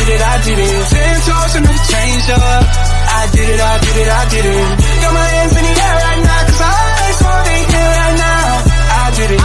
did it. 10 toes and never change up. I did it. Got my hands in the air right now, cause I swear they here right now. I did it.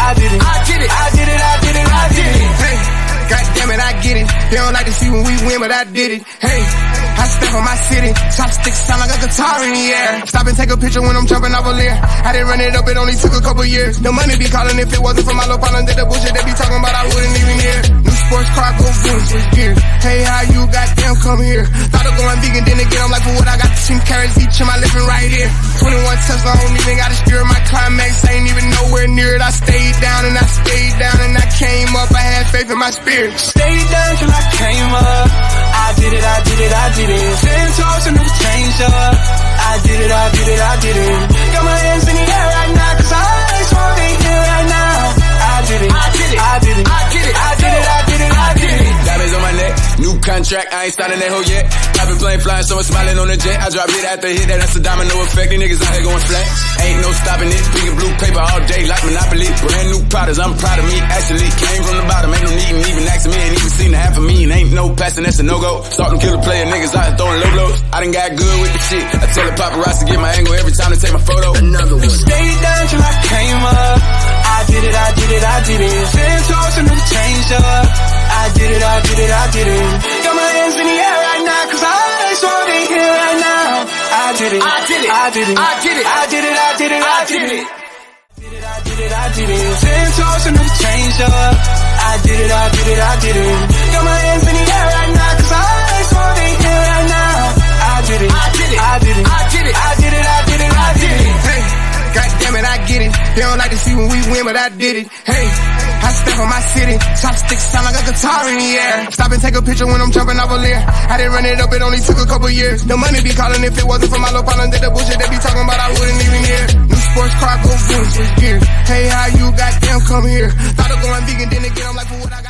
Hey, goddammit, I get it. They don't like to see when we win, but I did it. Hey, I step on my city. Chopsticks sound like a guitar in the air. Stop and take a picture when I'm jumping off a leer. I didn't run it up, it only took a couple years. The money be calling if it wasn't for my little partner. Did the bullshit they be talking about, I wouldn't even hear. New sports car, go boom, switch gears. Hey, how you goddamn come here? Thought of going vegan, then again, I'm like, for what I got 10 carrots each in my living right here. 21 Tesla, I don't even got a steer. My climax ain't even nowhere near it. I stayed down and I stayed down and I came up. I had faith in my spirit. Stayed down till I came up. I did it. 10 toes and never change up. I did it. Got my hands in the air right now, cause I swear they here right now. I did it. Diamonds on my neck, new contract, I ain't starting that hoe yet. I've been playing flying, someone smiling on the jet. I drop hit after hit, that's a domino effect. These niggas out here going flat. Ain't no stopping it. Pink and blue paper all day like Monopoly. Brand new products, I'm proud of me. Actually came from the bottom, ain't no need in even asking me. Ain't even seen the half of me, and ain't no passing, that's a no-go. Salt and killer player, niggas out here throwing low blows. I done got good with the shit. I tell the paparazzi to get my angle every time they take my photo. Another one. Stayed down till I came up. I did it. 10 toes and never change up. I did it. Got my hands in the air right now, cause I swear they here right now. I did it. 10 toes and never change up. I did it. Got my hands in the air right now, cause I swear they here right now. I did it. Hey, goddammit, I get it. They don't like to see when we win, but I did it. Hey, I step on my city. Chopsticks sound like a guitar in the air. Stop and take a picture when I'm jumping off a leer. I didn't run it up, it only took a couple years. The money be calling if it wasn't for my little partner. Did the bullshit they be talking about, I wouldn't even hear. New sports car, go boom, switch gears. Hey, how you goddamn come here? Thought of going vegan, then again, I'm like, for what I got.